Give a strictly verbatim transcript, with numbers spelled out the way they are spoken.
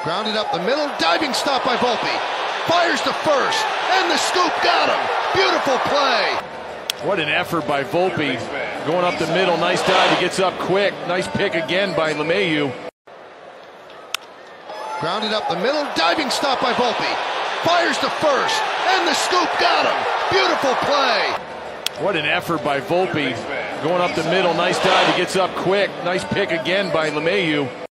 Grounded up the middle, diving stop by Volpe. Fires to first, and the scoop got him. Beautiful play. What an effort by Volpe. Going up the middle, nice dive, he gets up quick. Nice pick again by LeMahieu. Grounded up the middle, diving stop by Volpe. Fires to first, and the scoop got him. Beautiful play. What an effort by Volpe. Going up the middle, nice dive, he gets up quick. Nice pick again by LeMahieu.